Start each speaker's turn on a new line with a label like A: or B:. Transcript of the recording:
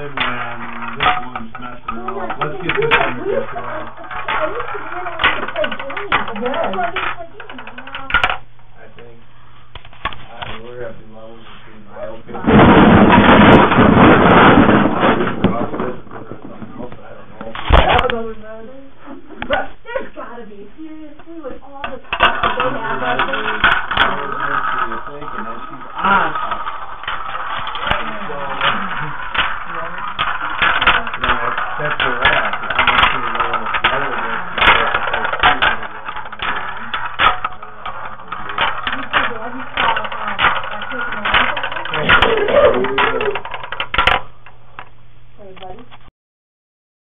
A: when this one's messing around. Let's get this one to get around. I think we're at the level between my opinion. Have another match?
B: There's gotta be, seriously, with all the stuff that they have out there.
A: And then she's on. That's